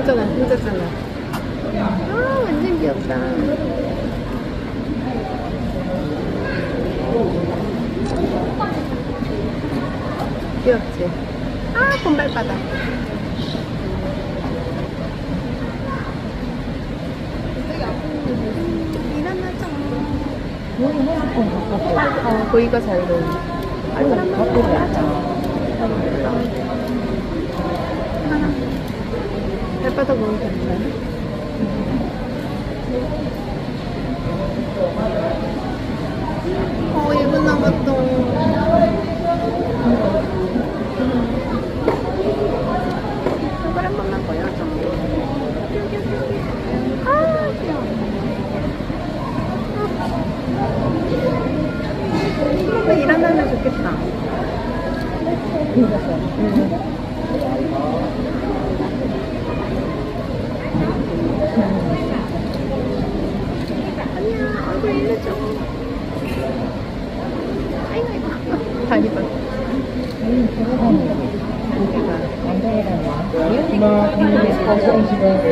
혼자잖아, 혼자잖아. 아, 완전 귀엽다. 귀엽지? 아, 곰발바닥. 일어나자. 고기가 잘 넣어. 발바닥 너무 괜찮네. 어, 1분 남았다. 손가락 한 번만 보여줘. 아, 귀여워. 한번 일어나면 좋겠다. 아니야, 얼굴 일려줘. 아이고, 아이고. 다리 봐. 저거 안 되겠다. 안 되겠다.